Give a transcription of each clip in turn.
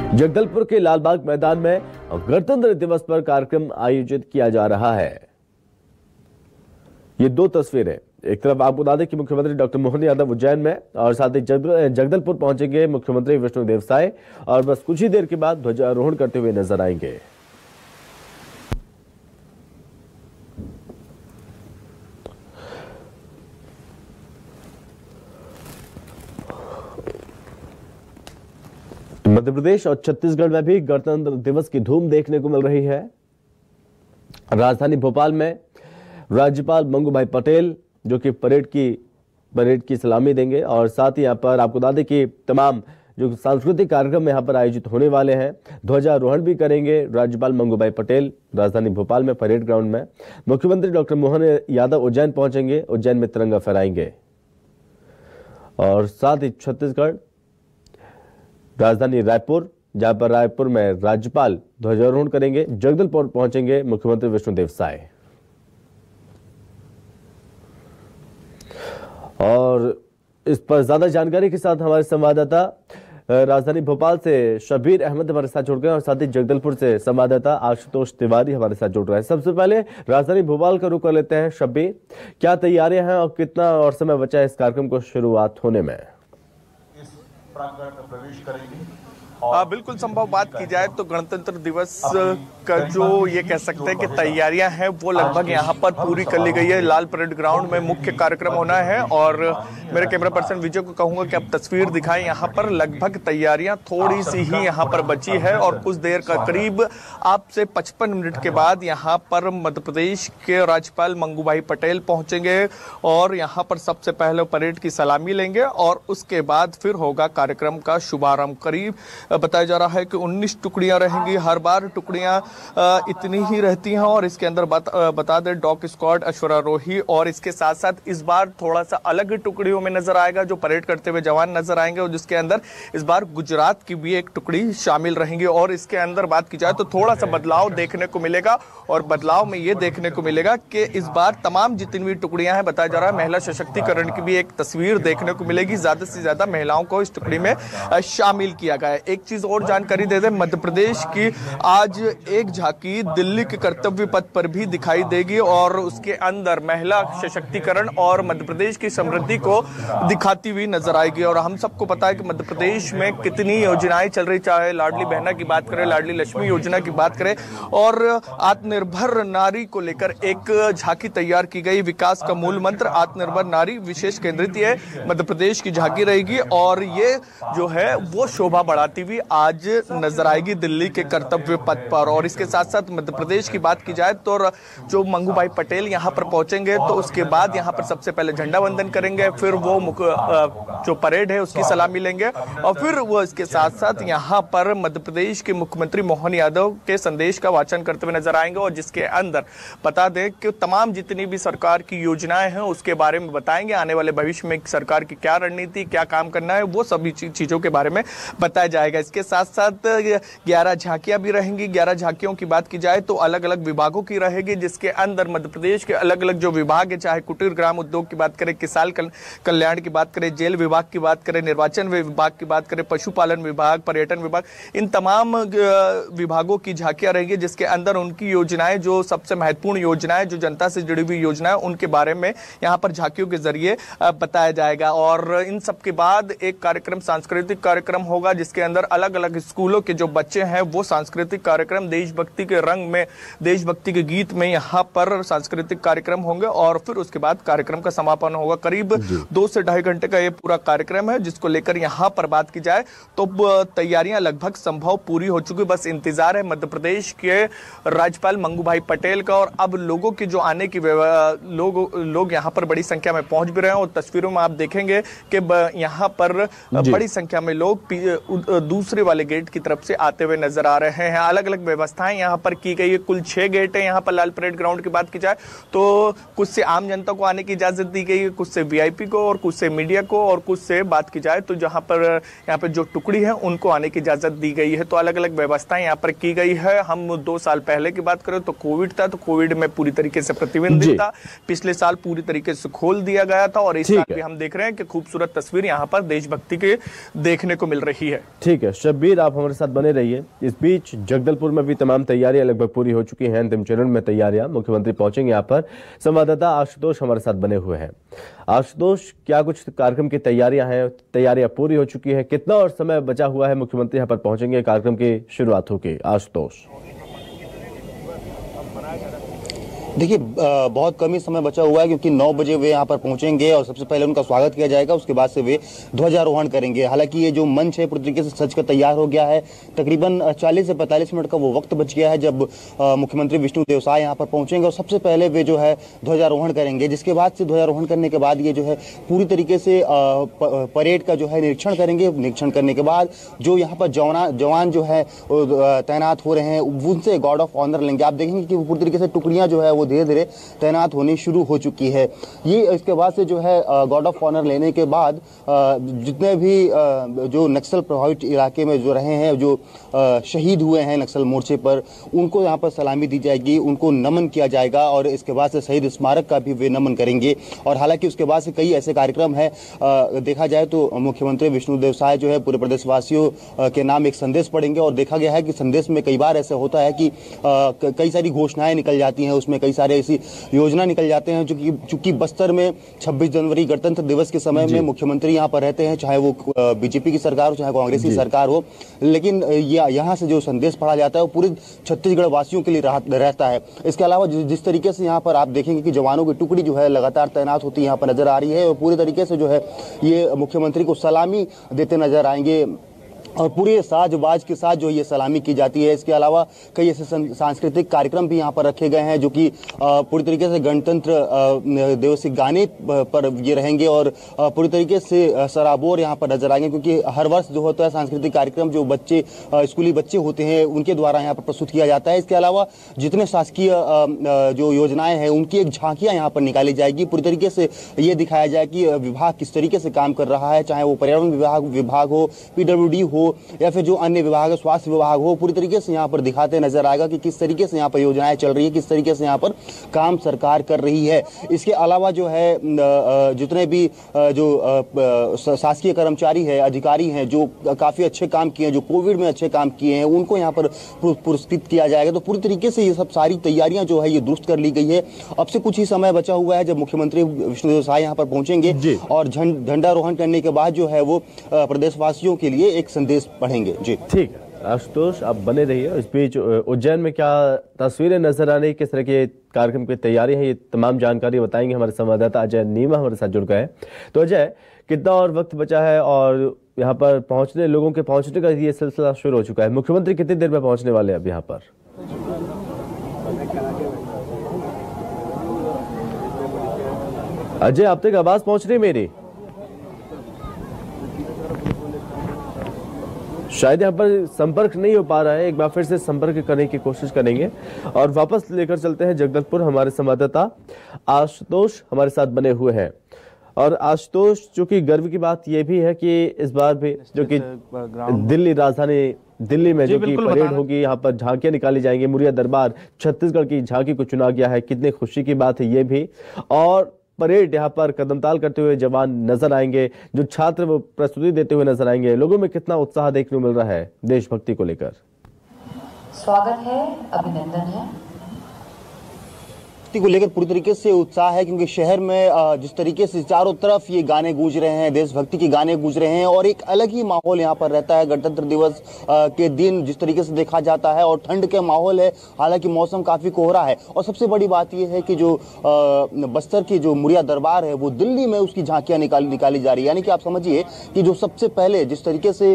जगदलपुर के लालबाग मैदान में गणतंत्र दिवस पर कार्यक्रम आयोजित किया जा रहा है। ये दो तस्वीरें, एक तरफ आपको बता दें कि मुख्यमंत्री डॉक्टर मोहन यादव उज्जैन में और साथ ही जगदलपुर पहुंचेंगे मुख्यमंत्री विष्णुदेव साय और बस कुछ ही देर के बाद ध्वजारोहण करते हुए नजर आएंगे। मध्य प्रदेश और छत्तीसगढ़ में भी गणतंत्र दिवस की धूम देखने को मिल रही है। राजधानी भोपाल में राज्यपाल मंगू भाई पटेल जो कि परेड की सलामी देंगे और साथ ही यहां पर आपको बता दें कि तमाम जो सांस्कृतिक कार्यक्रम यहां पर आयोजित होने वाले हैं, ध्वजारोहण भी करेंगे राज्यपाल मंगू भाई पटेल राजधानी भोपाल में परेड ग्राउंड में। मुख्यमंत्री डॉक्टर मोहन यादव उज्जैन पहुंचेंगे, उज्जैन में तिरंगा फहराएंगे और साथ ही छत्तीसगढ़ राजधानी रायपुर, जहां पर रायपुर में राज्यपाल ध्वजारोहण करेंगे, जगदलपुर पहुंचेंगे मुख्यमंत्री विष्णुदेव साय। और इस पर ज्यादा जानकारी के साथ हमारे संवाददाता राजधानी भोपाल से शबीर अहमद हमारे साथ जुड़ गए और साथ ही जगदलपुर से संवाददाता आशुतोष तिवारी हमारे साथ जुड़ रहे हैं। सबसे पहले राजधानी भोपाल का रुख कर लेते हैं। शबीर, क्या तैयारियां हैं और कितना और समय बचा है इस कार्यक्रम को शुरुआत होने में? प्रवेश करेंगे। बिल्कुल संभव बात की जाए तो गणतंत्र दिवस का जो ये कह सकते हैं कि तैयारियां हैं वो लगभग यहाँ पर पूरी कर ली गई है। लाल परेड ग्राउंड में मुख्य कार्यक्रम होना है और मेरे कैमरा पर्सन विजय को कहूंगा कि अब तस्वीर दिखाएं। यहाँ पर लगभग तैयारियां थोड़ी सी ही यहाँ पर बची है और कुछ देर का करीब आपसे 55 मिनट के बाद यहाँ पर मध्य प्रदेश के राज्यपाल मंगू भाई पटेल पहुंचेंगे और यहाँ पर सबसे पहले परेड की सलामी लेंगे और उसके बाद फिर होगा कार्यक्रम का शुभारंभ। करीब बताया जा रहा है कि 19 टुकड़ियां रहेंगी। हर बार टुकड़ियां इतनी ही रहती हैं और इसके अंदर बता दें डॉग स्क्वाड, अश्वारोही और इसके साथ साथ इस बार थोड़ा सा अलग टुकड़ियों में नजर आएगा जो परेड करते हुए जवान नजर आएंगे और जिसके अंदर इस बार गुजरात की भी एक टुकड़ी शामिल रहेंगी। और इसके अंदर बात की जाए तो थोड़ा सा बदलाव देखने को मिलेगा और बदलाव में ये देखने को मिलेगा कि इस बार तमाम जितनी भी टुकड़ियां हैं, बताया जा रहा है महिला सशक्तिकरण की भी एक तस्वीर देखने को मिलेगी। ज्यादा से ज्यादा महिलाओं को इस टुकड़ी में शामिल किया गया है। एक चीज और जानकारी दे दें, मध्य प्रदेश की आज एक झांकी दिल्ली के कर्तव्य पथ पर भी दिखाई देगी और उसके अंदर महिला सशक्तिकरण और मध्य प्रदेश की समृद्धि को दिखाती हुई नजर आएगी। और हम सबको पता है कि मध्य प्रदेश में कितनी योजनाएं चल रही, चाहे लाडली बहना की बात करें, लाडली लक्ष्मी योजना की बात करें और आत्मनिर्भर नारी को लेकर एक झांकी तैयार की गई। विकास का मूल मंत्र आत्मनिर्भर नारी विशेष केंद्रित ये मध्य प्रदेश की झांकी रहेगी और ये जो है वो शोभा बढ़ाती हुई आज नजर आएगी दिल्ली के कर्तव्य पथ पर। और इसके साथ साथ मध्य प्रदेश की बात की जाए तो जो मंगू भाई पटेल यहाँ पर पहुंचेंगे तो उसके बाद यहाँ पर सबसे पहले झंडा वंदन करेंगे, फिर वो जो परेड है उसकी सलामी लेंगे और फिर वो इसके साथ साथ यहाँ पर मध्य प्रदेश के मुख्यमंत्री मोहन यादव के संदेश का वाचन करते हुए नजर आएंगे और जिसके अंदर बता दें कि तमाम जितनी भी सरकार की योजनाएं हैं उसके बारे में बताएंगे। आने वाले भविष्य में सरकार की क्या रणनीति, क्या काम करना है, वो सभी चीजों के बारे में बताया जाएगा। इसके साथ साथ 11 झांकियां भी रहेंगी। 11 झांकियों की बात की जाए तो अलग अलग विभागों की रहेगी जिसके अंदर मध्य प्रदेश के अलग अलग जो विभाग है, चाहे कुटीर ग्राम उद्योग की बात करें, किसान कल्याण की बात करें, जेल विभाग की बात करें, निर्वाचन विभाग की बात करें, पशुपालन विभाग, पर्यटन विभाग, इन तमाम विभागों की झांकियां रहेंगी जिसके अंदर उनकी योजनाएं, जो सबसे महत्वपूर्ण योजनाएं, जो जनता से जुड़ी हुई योजनाएं, उनके बारे में यहाँ पर झांकियों के जरिए बताया जाएगा। और इन सब के बाद एक कार्यक्रम, सांस्कृतिक कार्यक्रम होगा जिसके अंदर अलग अलग स्कूलों के जो बच्चे हैं वो सांस्कृतिक कार्यक्रम, देशभक्ति के रंग में, देशभक्ति के गीत में यहाँ पर सांस्कृतिक कार्यक्रम होंगे और फिर उसके बाद कार्यक्रम का समापन होगा। करीब 2 से 2.5 घंटे का ये पूरा कार्यक्रम है जिसको लेकर यहाँ पर बात की जाए तो तैयारियां लगभग संभव पूरी हो चुकी। बस इंतजार है मध्य प्रदेश के राज्यपाल मंगू भाई पटेल का और अब लोगों की जो आने की लोग यहाँ पर बड़ी संख्या में पहुंच भी रहे हैं और तस्वीरों में आप देखेंगे कि यहाँ पर बड़ी संख्या में लोग दूसरे वाले गेट की तरफ से आते हुए नजर आ रहे हैं। अलग अलग व्यवस्थाएं यहाँ पर की गई है। कुल 6 गेट है यहाँ पर लाल परेड ग्राउंड की बात की जाए तो कुछ से आम जनता को आने की इजाजत दी गई है, कुछ से वीआईपी को और कुछ से मीडिया को और कुछ से बात की जाए तो जहाँ पर जो टुकड़ी है उनको आने की इजाजत दी गई है। तो अलग अलग व्यवस्थाएं यहाँ पर की गई है। हम 2 साल पहले की बात करें तो कोविड था, तो कोविड में पूरी तरीके से प्रतिबंधित था। पिछले साल पूरी तरीके से खोल दिया गया था और इस साल भी हम देख रहे हैं कि खूबसूरत तस्वीर यहाँ पर देशभक्ति के देखने को मिल रही है। ठीक है शब्बीर, आप हमारे साथ बने रहिए। इस बीच जगदलपुर में भी तमाम तैयारियां लगभग पूरी हो चुकी हैं, अंतिम चरण में तैयारियां। मुख्यमंत्री पहुंचेंगे यहाँ पर। संवाददाता आशुतोष हमारे साथ बने हुए हैं। आशुतोष, क्या कुछ कार्यक्रम की तैयारियां हैं? तैयारियां पूरी हो चुकी है? कितना और समय बचा हुआ है? मुख्यमंत्री यहाँ पर पहुंचेंगे, कार्यक्रम की शुरुआत होगी। आशुतोष, देखिए बहुत कम ही समय बचा हुआ है क्योंकि 9 बजे वे यहाँ पर पहुंचेंगे और सबसे पहले उनका स्वागत किया जाएगा, उसके बाद से वे ध्वजारोहण करेंगे। हालांकि ये जो मंच है पूरी तरीके से सज कर तैयार हो गया है। तकरीबन 40 से 45 मिनट का वो वक्त बच गया है जब मुख्यमंत्री विष्णुदेव साय यहाँ पर पहुंचेंगे और सबसे पहले वे जो है ध्वजारोहण करेंगे। जिसके बाद से ध्वजारोहण करने के बाद ये जो है पूरी तरीके से परेड का जो है निरीक्षण करेंगे। निरीक्षण करने के बाद जो यहाँ पर जवान जो है तैनात हो रहे हैं उनसे गार्ड ऑफ ऑनर लेंगे। आप देखेंगे कि पूरी तरीके से टुकड़ियां जो है वो धीरे धीरे तैनात होनी शुरू हो चुकी है। ये इसके बाद से जो है गार्ड ऑफ ऑनर लेने के बाद जितने भी जो नक्सल प्रभावित इलाके में जो रहे हैं, जो शहीद हुए हैं नक्सल मोर्चे पर, उनको यहाँ पर सलामी दी जाएगी, उनको नमन किया जाएगा और इसके बाद से शहीद स्मारक का भी वे नमन करेंगे। और हालांकि उसके बाद से कई ऐसे कार्यक्रम है, देखा जाए तो मुख्यमंत्री विष्णुदेव साय जो है पूरे प्रदेशवासियों के नाम एक संदेश पढ़ेंगे और देखा गया है कि संदेश में कई बार ऐसा होता है कि कई सारी घोषणाएं निकल जाती हैं, उसमें कई सारे ऐसी योजना निकल जाते हैं। चूंकि बस्तर में 26 जनवरी गणतंत्र दिवस के समय में मुख्यमंत्री यहाँ पर रहते हैं, चाहे वो बीजेपी की सरकार हो चाहे कांग्रेस की सरकार हो, लेकिन यहाँ से जो संदेश पढ़ा जाता है वो पूरे छत्तीसगढ़ वासियों के लिए रहता है। इसके अलावा जिस तरीके से यहाँ पर आप देखेंगे कि जवानों की टुकड़ी जो है लगातार तैनात होती यहाँ पर नजर आ रही है और पूरी तरीके से जो है ये मुख्यमंत्री को सलामी देते नजर आएंगे और पूरे साज-बाज के साथ जो ये सलामी की जाती है। इसके अलावा कई ऐसे सांस्कृतिक कार्यक्रम भी यहाँ पर रखे गए हैं जो कि पूरी तरीके से गणतंत्र दिवस के गाने पर ये रहेंगे और पूरी तरीके से सराबोर यहाँ पर नजर आएंगे क्योंकि हर वर्ष जो होता है सांस्कृतिक कार्यक्रम जो बच्चे स्कूली बच्चे होते हैं उनके द्वारा यहाँ पर प्रस्तुत किया जाता है। इसके अलावा जितने शासकीय जो योजनाएं हैं उनकी एक झांकियाँ यहाँ पर निकाली जाएगी। पूरी तरीके से ये दिखाया जाए कि विभाग किस तरीके से काम कर रहा है, चाहे वो पर्यावरण विभाग हो, PWD हो या फिर जो अन्य विभाग है, स्वास्थ्य विभाग हो, पूरी तरीके से यहाँ पर दिखाते नजर आएगा कि किस तरीके से यहाँ पर योजनाएं चल रही है, किस तरीके से यहाँ पर काम सरकार कर रही है। इसके अलावा जो है जितने भी जो शासकीय कर्मचारी है, अधिकारी हैं जो काफी अच्छे काम किए हैं, जो कोविड में अच्छे काम किए हैं, उनको यहाँ पर पुरस्कृत किया जाएगा। तो पूरी तरीके से ये सब सारी तैयारियां जो है ये दुरुस्त कर ली गई है। अब से कुछ ही समय बचा हुआ है जब मुख्यमंत्री विष्णुदेव साय यहाँ पर पहुंचेंगे और झंडारोहण करने के बाद जो है वो प्रदेशवासियों के लिए एक संदेश पढ़ेंगे। जी ठीक है आशुतोष, आप बने रहिए। इस बीच उज्जैन में क्या तस्वीरें नजर आ रही, किस तरह के कार्यक्रम की तैयारी है, ये तमाम जानकारी बताएंगे हमारे संवाददाता अजय नीमा हमारे साथ जुड़ गए। तो अजय, कितना और वक्त बचा है और यहाँ पर पहुंचने, लोगों के पहुंचने का ये सिलसिला शुरू हो चुका है? मुख्यमंत्री कितनी देर में पहुंचने वाले हैं अब यहाँ पर? अजय, आप तक आवाज पहुंच रही मेरी? शायद यहाँ पर संपर्क नहीं हो पा रहा है, एक बार फिर से संपर्क करने की कोशिश करेंगे और वापस लेकर चलते हैं जगदलपुर। हमारे संवाददाता आशुतोष हमारे साथ बने हुए हैं। और आशुतोष, जो कि गर्व की बात यह भी है कि इस बार भी जो कि दिल्ली, राजधानी दिल्ली में जो कि परेड होगी, यहाँ पर झांकियां निकाली जाएंगी, मुरिया दरबार छत्तीसगढ़ की झांकी को चुना गया है। कितनी खुशी की बात है ये भी। और परेड यहाँ पर कदमताल करते हुए जवान नजर आएंगे, जो छात्र वो प्रस्तुति देते हुए नजर आएंगे। लोगों में कितना उत्साह देखने को मिल रहा है देशभक्ति को लेकर। स्वागत है, अभिनंदन है। को लेकर पूरी तरीके से उत्साह है क्योंकि शहर में जिस तरीके से चारों तरफ ये गाने गूंज रहे हैं, देशभक्ति के गाने गूंज रहे हैं और एक अलग ही माहौल यहाँ पर रहता है गणतंत्र दिवस के दिन जिस तरीके से देखा जाता है। और ठंड के माहौल है, हालांकि मौसम काफी कोहरा है। और सबसे बड़ी बात यह है कि जो बस्तर की जो मुरिया दरबार है वो दिल्ली में उसकी झांकियां निकाली जा रही है। यानी कि आप समझिए कि जो सबसे पहले जिस तरीके से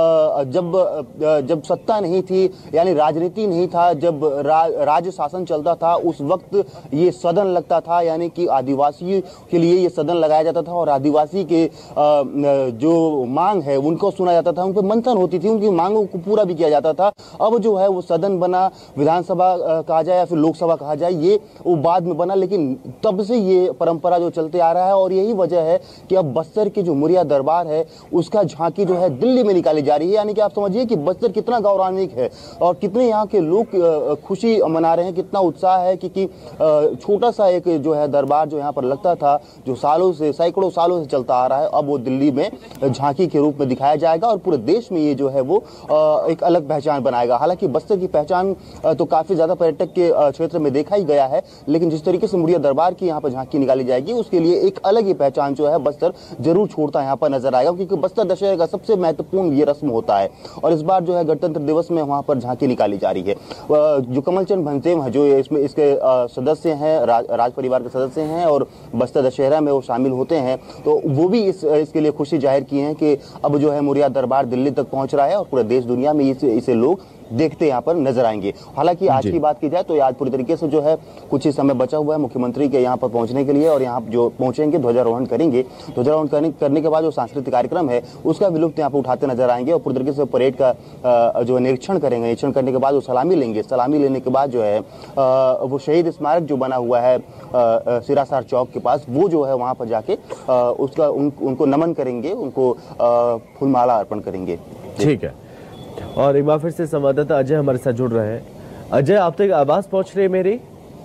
जब सत्ता नहीं थी, यानी राजनीति नहीं था, जब राज्य शासन चलता था, उस वक्त ये सदन लगता था, यानी कि आदिवासी के लिए ये सदन लगाया जाता था और आदिवासी के जो मांग है उनको सुना जाता था, उन पर मंथन होती थी, उनकी मांगों को पूरा भी किया जाता था। अब जो है वो सदन बना, विधानसभा कहा जाए या फिर लोकसभा कहा जाए, ये वो बाद में बना, लेकिन तब से ये परंपरा जो चलते आ रहा है। और यही वजह है कि अब बस्तर की जो मुरिया दरबार है उसका झांकी जो है दिल्ली में निकाली जा रही है। यानी कि आप समझिए कि बस्तर कितना गौरवान्वित है और कितने यहाँ के लोग खुशी मना रहे हैं, कितना उत्साह है कि छोटा सा एक जो है दरबार जो यहाँ पर लगता था, जो सालों से, सैकड़ों सालों से चलता आ रहा है, अब वो दिल्ली में झांकी के रूप में दिखाया जाएगा और पूरे देश में ये जो है वो एक अलग पहचान बनाएगा। हालांकि बस्तर की पहचान तो काफी ज्यादा पर्यटक के क्षेत्र में देखा ही गया है, लेकिन जिस तरीके से मुड़िया दरबार की यहाँ पर झांकी निकाली जाएगी उसके लिए एक अलग ही पहचान जो है बस्तर जरूर छोड़ता यहाँ पर नजर आएगा, क्योंकि बस्तर दशहरे का सबसे महत्वपूर्ण ये रस्म होता है। और इस बार जो है गणतंत्र दिवस में वहां पर झांकी निकाली जा रही है। जो कमलचंद भंसेम जो इसमें इसके सदस्य हैं, राज परिवार के सदस्य हैं और बस्तर दशहरा में वो शामिल होते हैं, तो वो भी इसके लिए खुशी जाहिर की है कि अब जो है मुड़िया दरबार दिल्ली तक पहुंच रहा है और पूरे देश दुनिया में इसे लोग देखते यहाँ पर नजर आएंगे। हालांकि आज की बात की जाए तो आज पूरी तरीके से जो है कुछ ही समय बचा हुआ है मुख्यमंत्री के यहाँ पर पहुंचने के लिए, और यहाँ जो पहुंचेंगे ध्वजारोहण करेंगे। ध्वजारोहण करने के बाद जो सांस्कृतिक कार्यक्रम है उसका भी लुत्फ यहाँ पर उठाते नजर आएंगे और पूरी तरीके से परेड का जो निरीक्षण करेंगे। निरीक्षण करने के बाद वो सलामी लेंगे। सलामी लेने के बाद जो है वो शहीद स्मारक जो बना हुआ है सिरासार चौक के पास, वो जो है वहाँ पर जाके उसका उनको नमन करेंगे, उनको फूलमाला अर्पण करेंगे। ठीक है, और एक बार फिर से संवाददाता अजय हमारे साथ जुड़ रहे हैं। अजय, आप तक आवाज पहुंच रही है मेरी?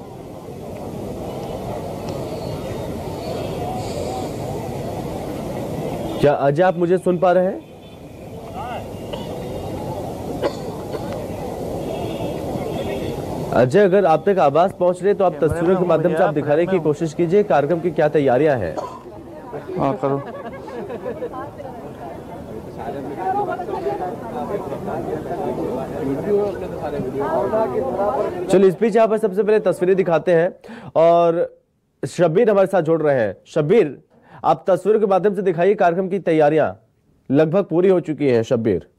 क्या अजय आप मुझे सुन पा रहे हैं? अजय, अगर आप तक आवाज पहुंच रही है तो आप तस्वीरों के माध्यम से आप दिखाने की कोशिश कीजिए कार्यक्रम की क्या तैयारियां हैं। हाँ करो। चलिए, इस बीच यहाँ पर सबसे पहले तस्वीरें दिखाते हैं और शब्बीर हमारे साथ जुड़ रहे हैं। शब्बीर, आप तस्वीरों के माध्यम से दिखाइए, कार्यक्रम की तैयारियां लगभग पूरी हो चुकी हैं। शब्बीर,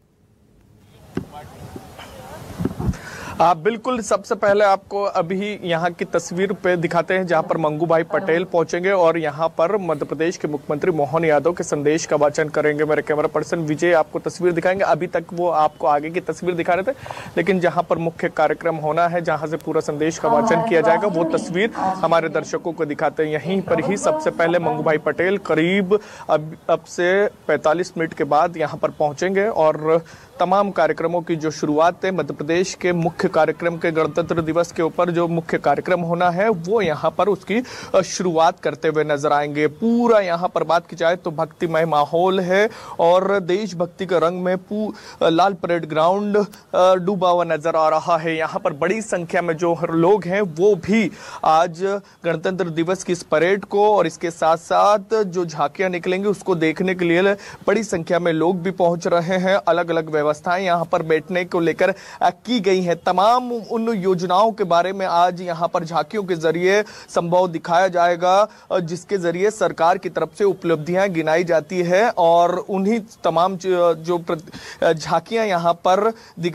आप बिल्कुल, सबसे पहले आपको अभी यहाँ की तस्वीर पे दिखाते हैं जहाँ पर मंगू भाई पटेल पहुंचेंगे और यहाँ पर मध्य प्रदेश के मुख्यमंत्री मोहन यादव के संदेश का वाचन करेंगे। मेरे कैमरा पर्सन विजय आपको तस्वीर दिखाएंगे। अभी तक वो आपको आगे की तस्वीर दिखा रहे थे, लेकिन जहाँ पर मुख्य कार्यक्रम होना है, जहाँ से पूरा संदेश का वाचन किया जाएगा, वो तस्वीर हमारे दर्शकों को दिखाते हैं। यहीं पर ही सबसे पहले मंगू भाई पटेल करीब अब से 45 मिनट के बाद यहाँ पर पहुंचेंगे और तमाम कार्यक्रमों की जो शुरुआत है, मध्य प्रदेश के मुख्य कार्यक्रम के गणतंत्र दिवस के ऊपर जो मुख्य कार्यक्रम होना है वो यहाँ पर उसकी शुरुआत करते हुए नजर आएंगे। पूरा यहाँ पर बात की जाए तो भक्तिमय माहौल है और देशभक्ति के रंग में लाल परेड ग्राउंड डूबा हुआ नजर आ रहा है। यहाँ पर बड़ी संख्या में जो लोग हैं वो भी आज गणतंत्र दिवस की इस परेड को और इसके साथ साथ जो झांकियां निकलेंगी उसको देखने के लिए बड़ी संख्या में लोग भी पहुंच रहे हैं। अलग अलग व्यवस्थाएं यहाँ पर बैठने को लेकर की गई है। तमाम उन योजनाओं के बारे में आज यहाँ पर झांकियों के जरिए संभव दिखाया जाएगा, जिसके जरिए सरकार की तरफ से उपलब्धियां गिनाई जाती है और उन्हीं तमाम जो झांकियां यहाँ पर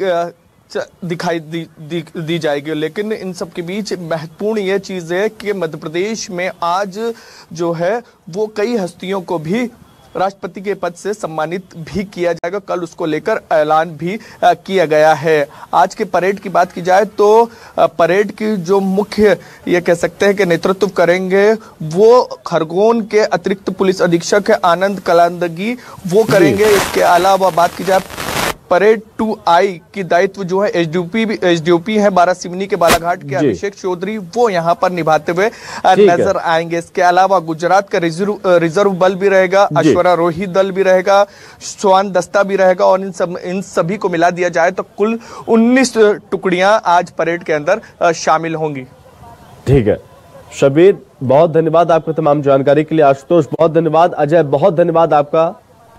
दिखाई दी जाएगी। लेकिन इन सब के बीच महत्वपूर्ण यह चीज है कि मध्य प्रदेश में आज जो है वो कई हस्तियों को भी राष्ट्रपति के पद से सम्मानित भी किया जाएगा। कल उसको लेकर ऐलान भी किया गया है। आज के परेड की बात की जाए तो परेड की जो मुख्य ये कह सकते हैं कि नेतृत्व करेंगे वो खरगोन के अतिरिक्त पुलिस अधीक्षक है आनंद कलांदगी, वो करेंगे। इसके अलावा बात की जाए परेड 2I की दायित्व जो है एसडीओपी है बारासिवनी के बालाघाट के अभिषेक चौधरी, वो यहाँ पर निभाते हुए नजर आएंगे। इसके अलावा गुजरात का रिजर्व बल भी रहेगा, अश्वारोही दल भी रहेगा, स्वान दस्ता भी रहेगा और इन सभी को मिला दिया जाए तो कुल 19 टुकड़ियां आज परेड के अंदर शामिल होंगी। ठीक है शब्बीर, बहुत धन्यवाद आपको तमाम जानकारी के लिए। आशुतोष बहुत धन्यवाद। अजय बहुत धन्यवाद आपका।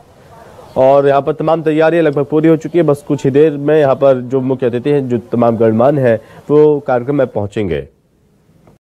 और यहाँ पर तमाम तैयारियां लगभग पूरी हो चुकी है, बस कुछ ही देर में यहाँ पर जो मुख्य अतिथि हैं, जो तमाम गणमान्य हैं, वो कार्यक्रम में पहुंचेंगे।